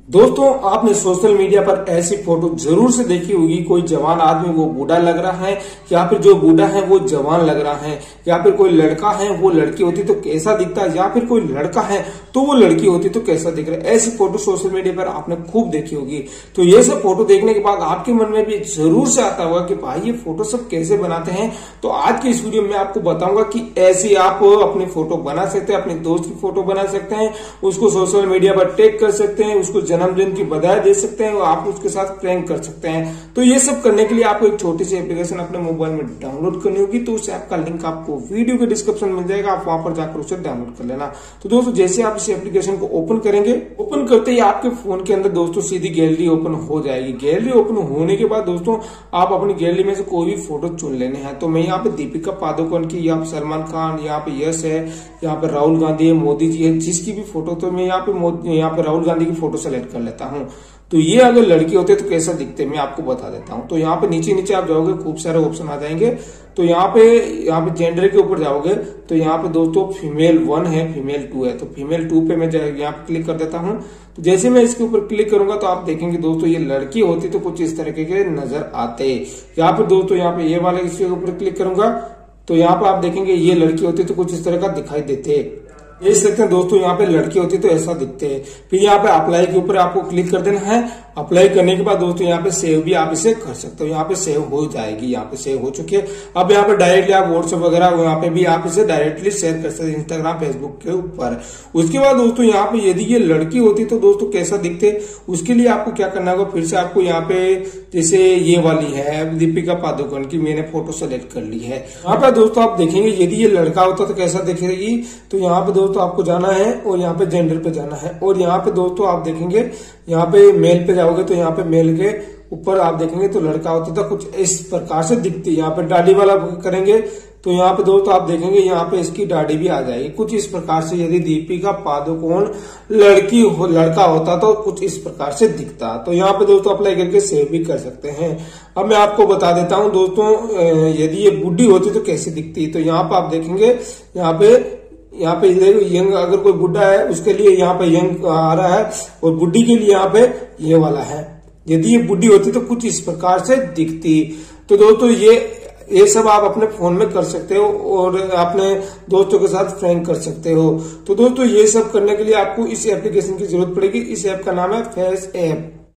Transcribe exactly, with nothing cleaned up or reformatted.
दोस्तों, आपने social media पर ऐसी फोटो जरूर से देखी होगी। कोई जवान आदमी वो बूढ़ा लग रहा है, या फिर जो बूढ़ा है वो जवान लग रहा है, या फिर कोई लड़का है वो लड़की होती तो कैसा दिखता है, या फिर कोई लड़का है तो वो लड़की होती तो कैसा दिख रहा है। ऐसी फोटो सोशल मीडिया पर आपने खूब देखी होगी। तो ये सब फोटो देखने के बाद आपके मन में भी जरूर से आता होगा कि भाई ये फोटो सब कैसे बनाते हैं। तो आज की इस वीडियो में आपको बताऊंगा कि ऐसी आप अपनी फोटो बना सकते हैं, अपने दोस्त की फोटो बना सकते हैं, उसको सोशल मीडिया पर टैग कर सकते हैं, उसको जन्मदिन की बधाई दे सकते हैं और आप उसके साथ प्रैंक कर सकते हैं। तो ये सब करने के लिए आपको एक छोटी सी एप्लीकेशन अपने मोबाइल में डाउनलोड करनी होगी। तो उस ऐप का लिंक आपको वीडियो के डिस्क्रिप्शन में मिल जाएगा, आप वहां पर जाकर उसे डाउनलोड कर लेना। तो दोस्तों, जैसे आप इस एप्लीकेशन को ओपन करेंगे, ओपन करते ही आपके फोन के अंदर दोस्तों सीधी गैलरी ओपन हो जाएगी। गैलरी ओपन होने के बाद दोस्तों आप अपनी गैलरी में से कोई भी फोटो चुन लेने हैं। तो मैं यहाँ पे दीपिका पादुकोण की, यहाँ पे सलमान खान, यहाँ पे यश है, यहाँ पे राहुल गांधी है, मोदी जी है, जिसकी भी फोटो, तो मैं यहाँ पे यहाँ पे राहुल गांधी की फोटो सेलेक्ट कर लेता हूँ। तो ये अगर लड़की होते तो कैसा दिखते मैं आपको बता देता हूँ। तो यहाँ पे नीचे नीचे आप जाओगे, खूब सारे ऑप्शन आ जाएंगे। तो यहाँ पे यहाँ पे जेंडर के ऊपर जाओगे तो यहाँ पे दोस्तों फीमेल वन है, फीमेल टू है। तो फीमेल टू पे मैं यहाँ पे क्लिक कर देता हूँ। तो जैसे मैं इसके ऊपर क्लिक करूंगा तो आप देखेंगे दोस्तों ये लड़की होती तो कुछ इस तरीके के नजर आते। यहाँ पे दोस्तों यहाँ पे ये वाले इसके ऊपर क्लिक करूंगा तो यहाँ पे आप देखेंगे ये लड़की होती तो कुछ इस तरह का दिखाई देते। देख सकते हैं दोस्तों, यहाँ पे लड़की होती तो ऐसा दिखते हैं। फिर यहाँ पे अप्लाई के ऊपर आपको क्लिक कर देना है। अप्लाई करने के बाद दोस्तों यहाँ पे सेव भी आप इसे कर सकते हो। यहाँ पे सेव हो जाएगी, यहाँ पे सेव हो चुकी है। अब यहाँ पे डायरेक्टली आप व्हाट्सएप वगैरह यहाँ पे भी आप इसे डायरेक्टली शेयर कर सकते हैं, इंस्टाग्राम फेसबुक के ऊपर। उसके बाद दोस्तों यहाँ पे यदि ये लड़की होती तो दोस्तों कैसा दिखते, उसके लिए आपको क्या करना होगा, फिर से आपको यहाँ पे जैसे ये वाली है दीपिका पादुकोण की, मैंने फोटो सेलेक्ट कर ली है। यहाँ पे दोस्तों आप देखेंगे यदि ये लड़का होता तो कैसा दिखेगी। तो यहाँ पे दोस्तों आपको जाना है और यहाँ पे जेंडर पे जाना है, और यहाँ पे दोस्तों आप देखेंगे यहाँ पे मेल पे जाओगे तो यहाँ पे मेल के ऊपर आप देखेंगे तो लड़का होता था कुछ इस प्रकार से दिखती है। यहाँ पे दाढ़ी वाला करेंगे तो यहाँ पे दोस्तों आप देखेंगे यहाँ पे इसकी दाढ़ी भी आ जाएगी कुछ इस प्रकार से। यदि दीपिका पादुकोण लड़की हो, लड़का होता तो कुछ इस प्रकार से दिखता। तो यहाँ पे दोस्तों अप्लाई करके सेव भी कर सकते हैं। अब मैं आपको बता देता हूँ दोस्तों, यदि ये बुढ़ी होती तो कैसी दिखती। तो यहाँ पे आप देखेंगे यहाँ पे यहाँ पे यंग, अगर कोई बुढ़ा है उसके लिए यहाँ पे यंग आ रहा है, और बुढ़ी के लिए यहाँ पे ये वाला है। यदि ये बुढ़ी होती तो कुछ इस प्रकार से दिखती। तो दोस्तों ये ये सब आप अपने फोन में कर सकते हो और अपने दोस्तों के साथ प्रैंक कर सकते हो। तो दोस्तों ये सब करने के लिए आपको इस एप्लीकेशन की जरूरत पड़ेगी। इस ऐप का नाम है फेस ऐप।